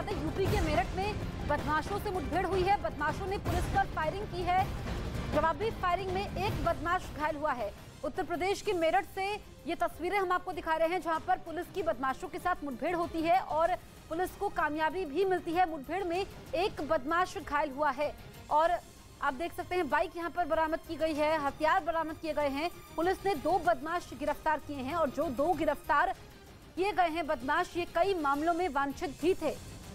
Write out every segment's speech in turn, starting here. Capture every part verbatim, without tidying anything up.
बता दें यूपी के मेरठ में बदमाशों से मुठभेड़ हुई है। बदमाशों ने पुलिस पर फायरिंग की है। जवाबी फायरिंग में एक बदमाश घायल हुआ है। उत्तर प्रदेश के मेरठ से ये तस्वीरें हम आपको दिखा रहे हैं, जहां पर पुलिस की बदमाशों के साथ मुठभेड़ होती है और पुलिस को कामयाबी भी मिलती है। मुठभेड़ में एक बदमाश घायल हुआ है और आप देख सकते हैं बाइक यहां पर बरामद की गई है, हथियार बरामद किए गए हैं। पुलिस ने दो बदमाश गिरफ्तार किए हैं और जो दो गिरफ्तार किए गए हैं बदमाश, ये कई मामलों में वांछित भी थे।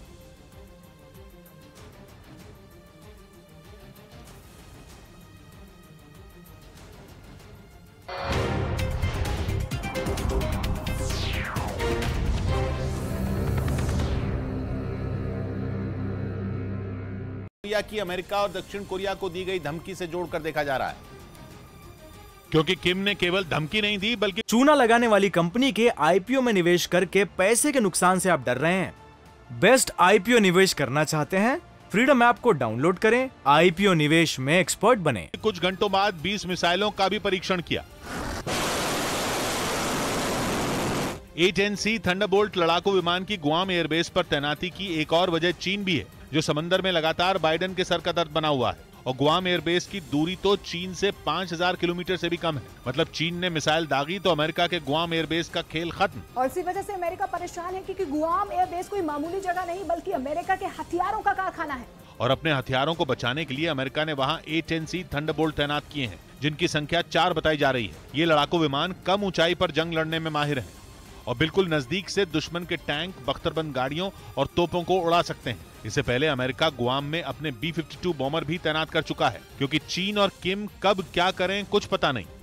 कोरिया की अमेरिका और दक्षिण कोरिया को दी गई धमकी से जोड़कर देखा जा रहा है, क्योंकि किम ने केवल धमकी नहीं दी बल्कि चूना लगाने वाली कंपनी के आईपीओ में निवेश करके पैसे के नुकसान से आप डर रहे हैं। बेस्ट आईपीओ निवेश करना चाहते हैं? फ्रीडम ऐप को डाउनलोड करें, आईपीओ निवेश में एक्सपर्ट बने। कुछ घंटों बाद बीस मिसाइलों का भी परीक्षण किया। एच एन सी थंडरबोल्ट लड़ाकू विमान की गुआम एयरबेस पर तैनाती की एक और वजह चीन भी है, जो समंदर में लगातार बाइडेन के सर का दर्द बना हुआ है। और गुआम एयरबेस की दूरी तो चीन से पाँच हज़ार किलोमीटर से भी कम है। मतलब चीन ने मिसाइल दागी तो अमेरिका के गुआम एयरबेस का खेल खत्म। और इसी वजह से अमेरिका परेशान है, क्योंकि गुआम एयरबेस कोई मामूली जगह नहीं बल्कि अमेरिका के हथियारों का कारखाना है। और अपने हथियारों को बचाने के लिए अमेरिका ने वहां एच एन सी थंडरबोल्ट तैनात किए हैं, जिनकी संख्या चार बताई जा रही है। ये लड़ाकू विमान कम ऊंचाई पर जंग लड़ने में माहिर हैं और बिल्कुल नजदीक से दुश्मन के टैंक, बख्तरबंद गाड़ियों और तोपों को उड़ा सकते हैं। इससे पहले अमेरिका गुआम में अपने बी फिफ्टी टू बॉम्बर भी तैनात कर चुका है, क्योंकि चीन और किम कब क्या करें कुछ पता नहीं।